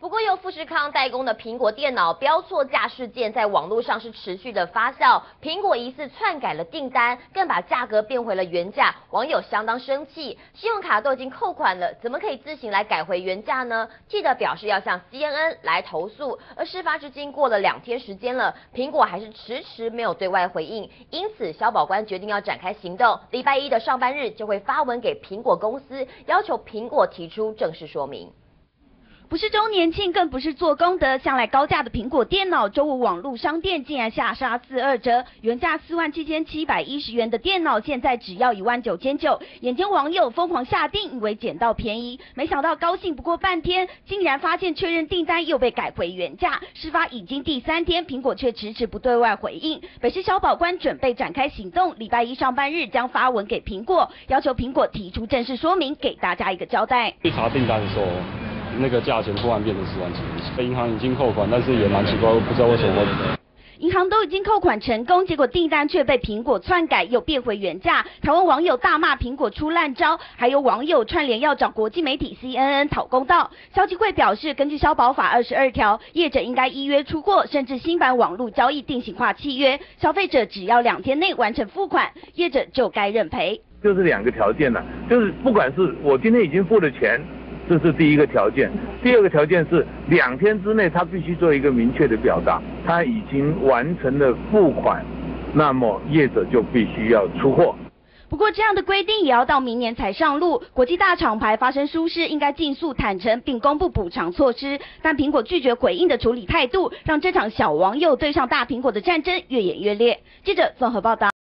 不过，由富士康代工的苹果电脑标错价事件在网络上是持续的发酵，苹果疑似篡改了订单，更把价格变回了原价，网友相当生气。信用卡都已经扣款了，怎么可以自行来改回原价呢？记者表示要向 CNN 来投诉，而事发至今过了2天时间了，苹果还是迟迟没有对外回应，因此消保官决定要展开行动，礼拜一的上班日就会发文给苹果公司，要求苹果提出正式说明。 不是周年庆，更不是做功德，向来高价的苹果电脑，周五网络商店竟然下杀42折，原价47710元的电脑，现在只要19990。眼尖网友疯狂下定，以为捡到便宜，没想到高兴不过半天，竟然发现确认订单又被改回原价。事发已经第3天，苹果却迟迟不对外回应。北市消保官准备展开行动，礼拜一上班日将发文给苹果，要求苹果提出正式说明，给大家一个交代。 去查订单的时候。 那个价钱突然变成4万几，银行已经扣款，但是也蛮奇怪，我不知道为什么。 银行都已经扣款成功，结果订单却被苹果篡改，又变回原价。台湾网友大骂苹果出烂招，还有网友串联要找国际媒体 CNN 讨公道。消基会表示，根据消保法22条，业者应该依约出货，甚至新版网络交易定型化契约，消费者只要2天内完成付款，业者就该认赔。 就是2个条件了，就是不管是我今天已经付了钱。 这是第一个条件，第二个条件是2天之内他必须做一个明确的表达，他已经完成了付款，那么业者就必须要出货。 不过这样的规定也要到明年才上路，国际大厂牌发生疏失应该尽速坦诚并公布补偿措施，但苹果拒绝回应的处理态度，让这场小网友对上大苹果的战争越演越烈。记者综合报道。